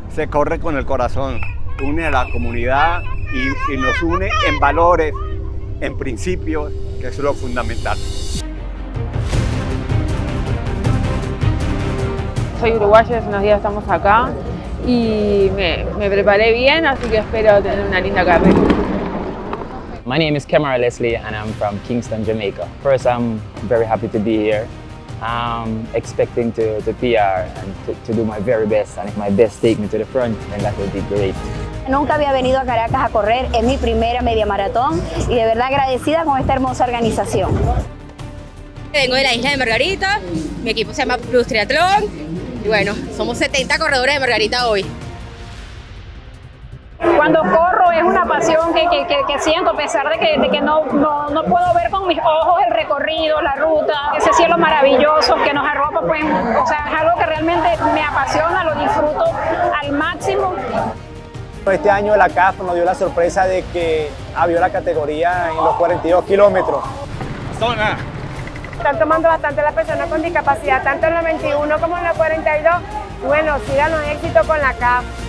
se corre con el corazón, une a la comunidad y nos une en valores, en principios, que es lo fundamental. Soy uruguaya, hace unos días estamos acá y me preparé bien, así que espero tener una linda carrera. My name is Kemara Leslie and I'm from Kingston, Jamaica. First, I'm very happy to be here. I'm expecting to PR and to do my very best, and if my best take me to the front, then that would be great. Nunca había venido a Caracas a correr, es mi primera media maratón y de verdad agradecida con esta hermosa organización. Vengo de la isla de Margarita, mi equipo se llama Plus Triatlón y bueno, somos 70 corredores de Margarita hoy. Cuando corro es una pasión que siento, a pesar de que no puedo ver con mis ojos el recorrido, la ruta, ese cielo maravilloso que nos arropa, pues, o sea, es algo que realmente me apasiona, lo disfruto al máximo. Este año la CAF nos dio la sorpresa de que abrió la categoría en los 42 kilómetros. Están tomando bastante las personas con discapacidad, tanto en los 21 como en los 42. Bueno, sigan los éxitos con la CAF.